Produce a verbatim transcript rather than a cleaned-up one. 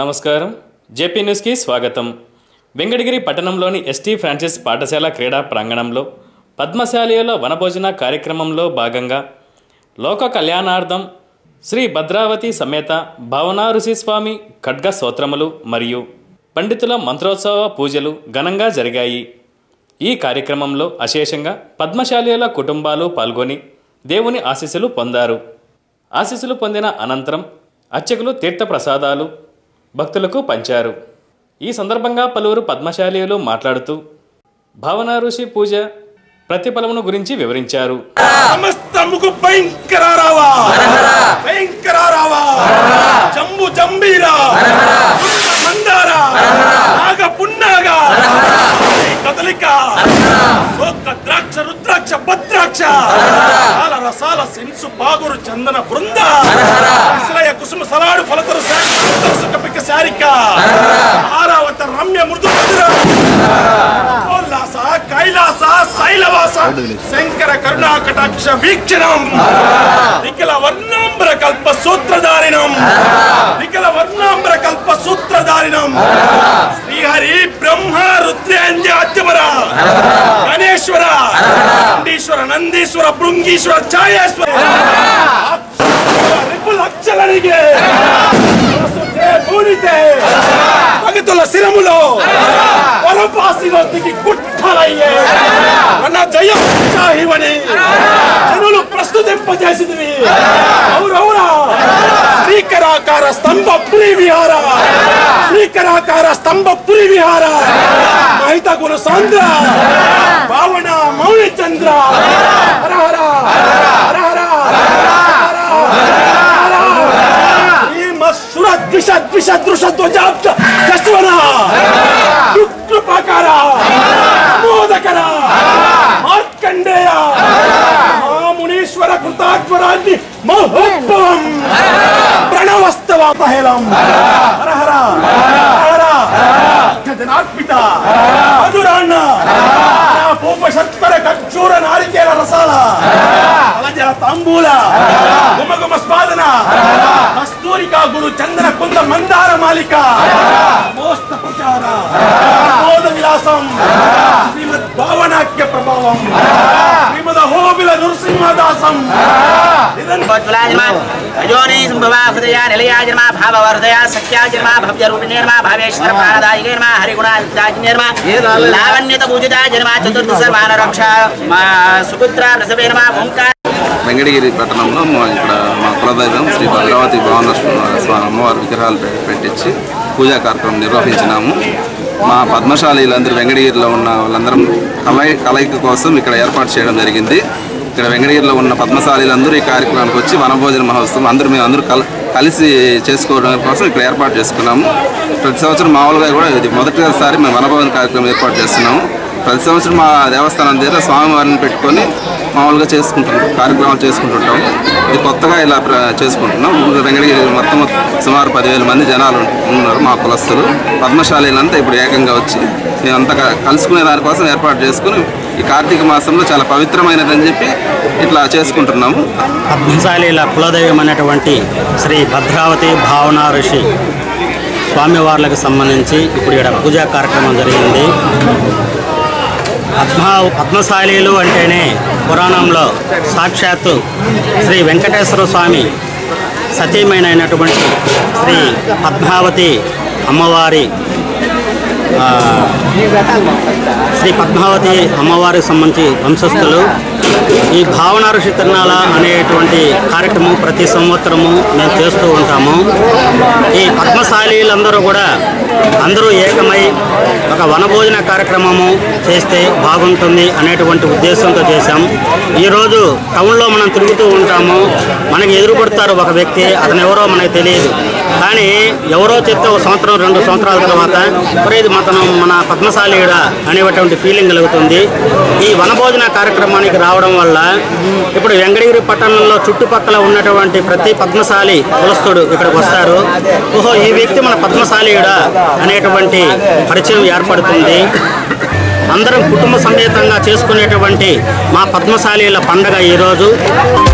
నమస్కారం. జేపీ న్యూస్కి స్వాగతం. వెంకటగిరి పట్టణంలోని ఎస్టీ ఫ్రాన్సిస్ పాఠశాల క్రీడా ప్రాంగణంలో పద్మశాలిల వనభోజన కార్యక్రమంలో భాగంగా లోక కళ్యాణార్థం శ్రీ భద్రావతి సమేత భావనా ఋషిస్వామి ఖడ్గ స్తోత్రములు మరియు పండితుల మంత్రోత్సవ పూజలు ఘనంగా జరిగాయి. ఈ కార్యక్రమంలో అశేషంగా పద్మశాలిల కుటుంబాలు పాల్గొని దేవుని ఆశీస్సులు పొందారు. ఆశీస్సులు పొందిన అనంతరం అర్చకులు తీర్థప్రసాదాలు భక్తులకు పంచారు. ఈ సందర్భంగా పలువురు పద్మశాలీలు మాట్లాడుతూ భావనా ఋషి పూజ ప్రతిఫలమును గురించి వివరించారు. సమస్తముకు భయంకరారావా భయంకరారావా జంబు జంబీరా మందారా నాగ పున్నాగా కదలిక సోక ద్రాక్ష రుద్రాక్ష భద్రాక్ష ఆల రసాల సెన్సు బాగురు చందన బృంద ఇస్రయ కుసుమ సలాడు ఫలతరు సుఖ పిక శారిక ఆరావత రమ్య మృదు మధుర ఉల్లాస కైలాస శైలవాస శంకర కరుణా కటాక్ష వీక్షణం నిఖిల వర్ణాంబర కల్ప సూత్రధారిణం నిఖిల వర్ణాంబర కల్ప సూత్రధారిణం శ్రీహరి బ్రహ్మ రుద్రేంద్రాద్యమర గణేశ్వర నందీశ్వర నందీశ్వర భృంగీశ్వర ఛాయేశ్వర రిపులక్షలనిగే భగతుల శిరములో వరపాసిలో దిగి గుట్టలయ్యే మన జయం చాహివని జనులు ప్రస్తుతింపజేసినవి ఔరౌరా శ్రీకరాకార స్తంభ పురి విహార శ్రీకరాకార స్తంభ పురి విహార మహిత గురు సాంద్ర భావన మౌని చంద్ర హర హర హర హర సురత్ విషద్ విషద్ దృషద్ ధ్వజాబ్ద జస్వన కృపాకార మోదకర మార్కండేయ మునీశ్వర కృతాత్వరాన్ని మహోద్భవం ప్రణవస్తవ పహలం హర హర హర జనార్పిత మధురాన్న పూపశత్కర ఖర్జూర నారికేల రసాల అలజల తాంబూల గుమగుమ స్వాదన కస్తూరికా గురు చందన కుంద మందార మాలిక మోస్త ప్రచార మోద విలాసం శ్రీమద్ భావనాఖ్య ప్రభావం శ్రీమద్ హోబిల నృసింహదాసం అజోని సంభవ హృదయ నిలయాజన్మ భావవర్ధయ సత్యాజన్మ భవ్య రూపిణీర్మ భావేశ్వర ప్రాణదాయికర్మ హరిగుణాజిన్యర్మ లావణ్యత పూజిత జన్మ చతుర్థ సర్వాన రక్ష సుపుత్ర ప్రసవేర్మ ఓంకార. వెంకటగిరి పట్టణంలో ఇక్కడ మా కులదైవం శ్రీ భద్రావతి భావన స్వామి అమ్మవారి విగ్రహాలు పెట్టించి పూజా కార్యక్రమం నిర్వహించినాము. మా పద్మశాలీలందరూ వెంకటగిరిలో ఉన్న వాళ్ళందరం కలయి కలయిక కోసం ఇక్కడ ఏర్పాటు చేయడం జరిగింది. ఇక్కడ వెంకటగిరిలో ఉన్న పద్మశాలీలందరూ ఈ కార్యక్రమానికి వచ్చి వనభోజన మహోత్సవం అందరూ మేము అందరూ కల కలిసి చేసుకోవడం కోసం ఇక్కడ ఏర్పాటు చేసుకున్నాము. ప్రతి సంవత్సరం మామూలుగా కూడా ఇది మొదటిసారి మేము వనభోజన కార్యక్రమం ఏర్పాటు చేస్తున్నాము. ప్రతి సంవత్సరం మా దేవస్థానం దగ్గర స్వామివారిని పెట్టుకొని మామూలుగా చేసుకుంటున్నాం కార్యక్రమాలు చేసుకుంటుంటాం. ఇది కొత్తగా ఇలా చేసుకుంటున్నాం. వెంకటగిరి మొత్తం సుమారు పదివేల మంది జనాలు ఉన్నారు మా కులస్తులు. పద్మశాలీలంతా ఇప్పుడు ఏకంగా వచ్చి మేమంతా కలుసుకునే దానికోసం ఏర్పాటు చేసుకుని ఈ కార్తీక మాసంలో చాలా పవిత్రమైనదని చెప్పి ఇట్లా చేసుకుంటున్నాము. పద్మశాలీల కులదైవం అనేటువంటి శ్రీ భద్రావతి భావనా ఋషి స్వామివార్లకు సంబంధించి ఇప్పుడు ఇక్కడ పూజా కార్యక్రమం జరిగింది. పద్మ పద్మశాలీలు అంటేనే పురాణంలో సాక్షాత్తు శ్రీ వెంకటేశ్వర స్వామి సతీమైనటువంటి శ్రీ పద్మావతి అమ్మవారి శ్రీ పద్మావతి అమ్మవారికి సంబంధించి వంశస్థులు. ఈ భావనా ఋషి తిరునాళ అనేటువంటి కార్యక్రమం ప్రతి సంవత్సరము మేము చేస్తూ ఉంటాము. ఈ పద్మశాలీలందరూ కూడా అందరూ ఏకమై ఒక వనభోజన కార్యక్రమము చేస్తే బాగుంటుంది అనేటువంటి ఉద్దేశంతో చేశాం. ఈరోజు టౌన్లో మనం తిరుగుతూ ఉంటాము, మనకి ఎదురుపడతారు ఒక వ్యక్తి, అతను ఎవరో మనకు తెలియదు. కానీ ఎవరో చెప్తే ఒక సంవత్సరం రెండు సంవత్సరాల తర్వాత ఇది అతను మన పద్మశాలీయుడా అనేటువంటి ఫీలింగ్ కలుగుతుంది. ఈ వనభోజన కార్యక్రమానికి రావడం వల్ల ఇప్పుడు వెంకటగిరి పట్టణంలో చుట్టుపక్కల ఉన్నటువంటి ప్రతి పద్మశాలి కులస్తుడు ఇక్కడికి వస్తారు. ఓహో, ఈ వ్యక్తి మన పద్మశాలీయుడా అనేటువంటి పరిచయం ఏర్పడుతుంది. అందరం కుటుంబ సమేతంగా చేసుకునేటువంటి మా పద్మశాలీల పండుగ ఈరోజు.